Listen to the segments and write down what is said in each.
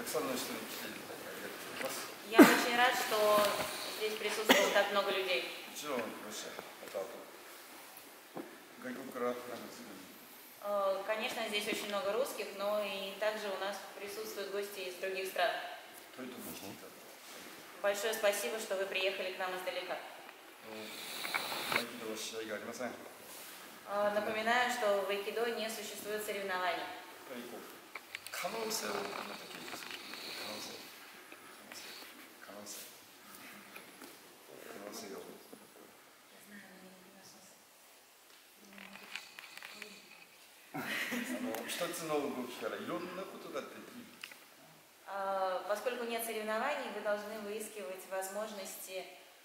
Я очень рад, что здесь присутствовало так много людей. Конечно, здесь очень много русских, но и также у нас присутствуют гости из других стран. Большое спасибо, что вы приехали к нам издалека. Напоминаю, что в айкидо не существует соревнований. Поскольку нет соревнований, вы должны выискивать возможности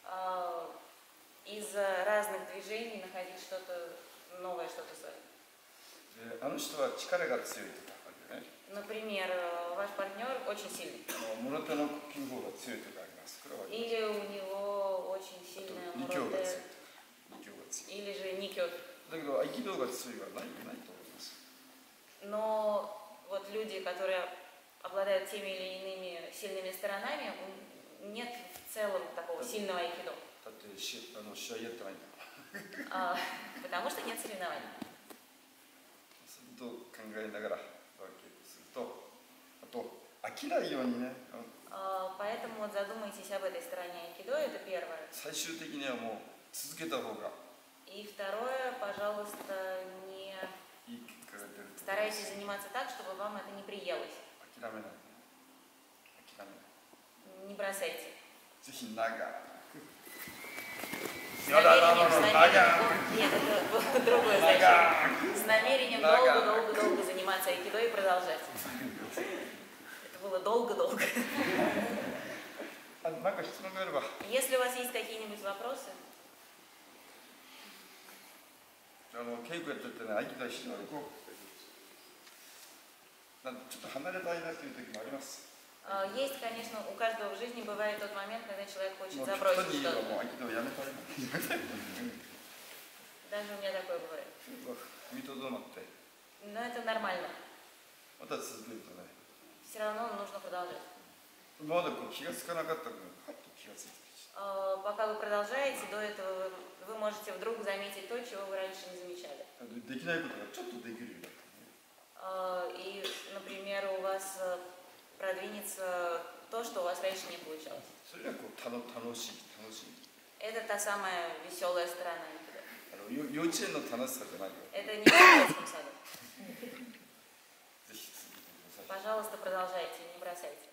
из разных движений находить что-то новое, что-то свое. Например, ваш партнер очень сильный. Или у него очень сильная муроте, или же никё. Но вот люди, которые обладают теми или иными сильными сторонами, нет в целом такого сильного айкидо. Потому что нет соревнований. Поэтому вот задумайтесь об этой стороне айкидо, это первое. И второе, пожалуйста, не старайтесь заниматься так, чтобы вам это не приелось. Не бросайте. С намерением долго-долго заниматься айкидо и продолжать. Это было долго-долго. Если у вас есть какие-нибудь вопросы? Есть, конечно, у каждого в жизни бывает тот момент, когда человек хочет забросить что-то. Даже у меня такое бывает. Но это нормально. Все равно нужно продолжать. Пока вы продолжаете, до этого вы можете вдруг заметить то, чего вы раньше не замечали. И, например, у вас продвинется то, что у вас раньше не получалось. Это та самая веселая сторона. Это не в детском саду. Пожалуйста, продолжайте, не бросайте.